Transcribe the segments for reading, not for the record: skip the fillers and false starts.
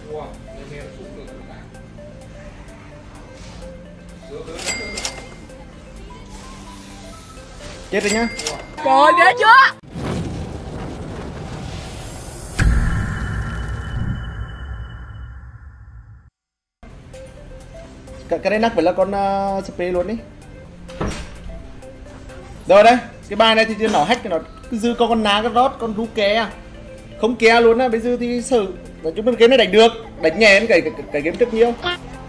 Chết rồi nhá. Trời ghê chưa. Cái này nắc phải là con spray luôn đi. Rồi đây, cái bài này thì nó hack, nó cứ dư con ná, con rót, con rú ke. Không ke luôn á, bây giờ thì xử. Nói chung là game này đánh được, đánh nhẹ hơn cái game trước nhiều.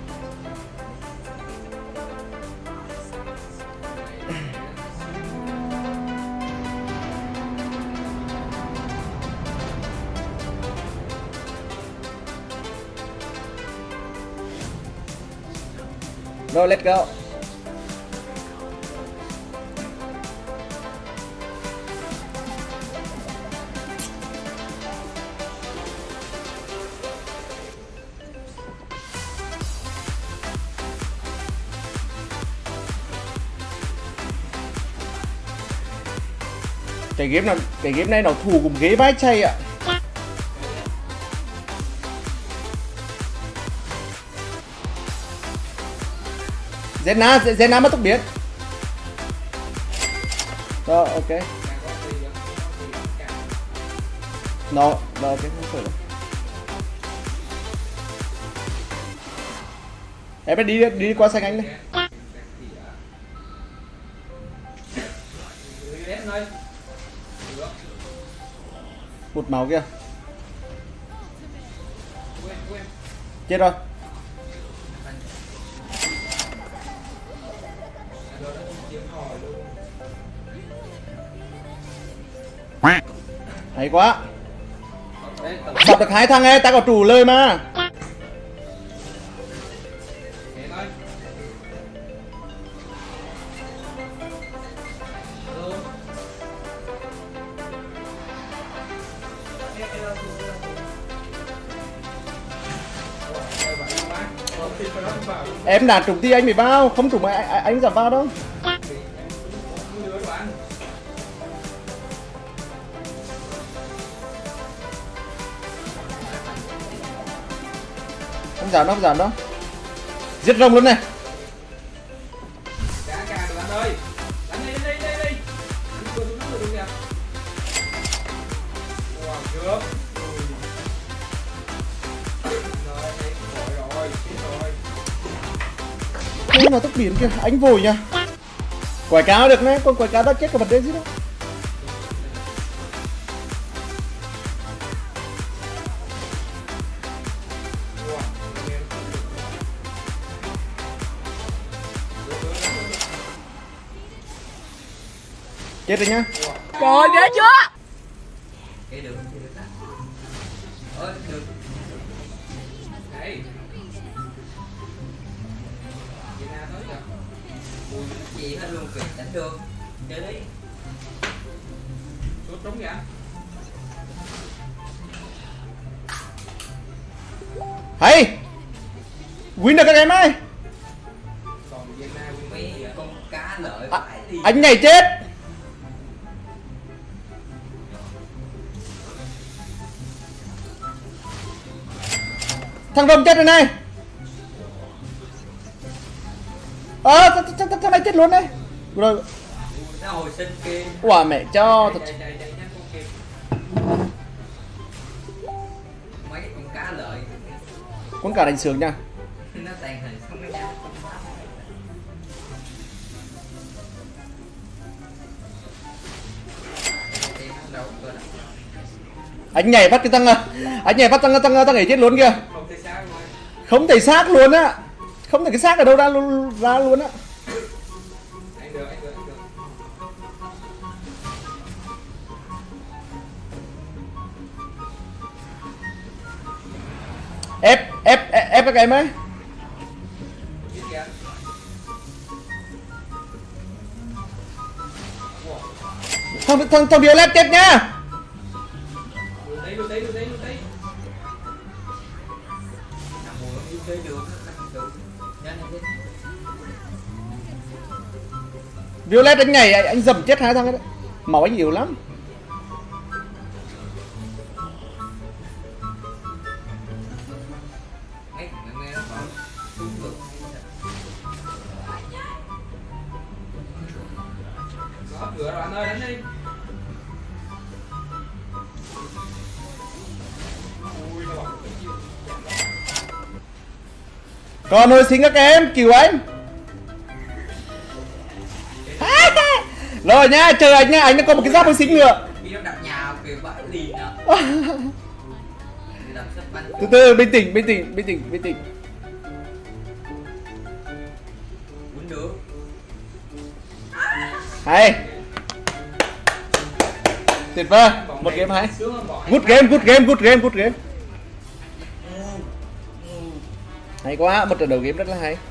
Rồi, let's go. Cái game này nó thủ cùng ghế vai chay ạ. Zena mất tốc biến. Rồi, ok. Nó cái không phải đâu. Em phải đi qua xanh anh đi. Một máu kia. Chết rồi. Hay quá. Sập được 2 thằng ấy, ta có chủ lời mà. Em đạt trùng thì anh phải vào, không trùng anh giảm vào đâu. Không giảm đâu. Giết rồng luôn này. Nó tốc biến kìa, anh vội nha. Quái cáo được đấy, con quái cáo đã chết cả vấn đề gì đâu. Chết rồi nhá. Trời ghê chưa. Chị hết luôn việc đánh được. Chơi đi. Sút trúng vậy. Hay. Win được các em ơi. Mấy con cá lợi Anh nhảy chết. Thằng rồng chết rồi này. Thằng này chết luôn đấy. Rồi. Nó hồi sinh kia. Quả mẹ cho thật. Mấy con cá lợi. Con cá đánh sướng nha. Nó tàn hình không có nhau. Anh nhảy bắt cái thằng anh nhảy bắt thằng ấy chết luôn kìa. Không thể xác luôn á. Không thể cái xác ở đâu ra luôn á. Ép các em ấy. Thằng Violet chết nha. Violet anh nhảy anh dầm chết 2 thằng ấy đấy. Máu anh yếu lắm. bạn ơi, đánh đi. Ui, nó bọc cái chiêu. Còn hồi sinh các em cứu anh. Rồi nhá, chờ anh nhá, anh đã có một cái giáp hồi sinh nữa. Khi nó đập nhà kiểu bãi lì nữa. Đập sắp bắn. Từ từ, bình tĩnh, bình tĩnh, bình tĩnh, bình tĩnh. Uống nước. Hay. Tuyệt vời, một game hay. Good game, good game, good game, good game. Hay quá, một trận đấu game rất là hay.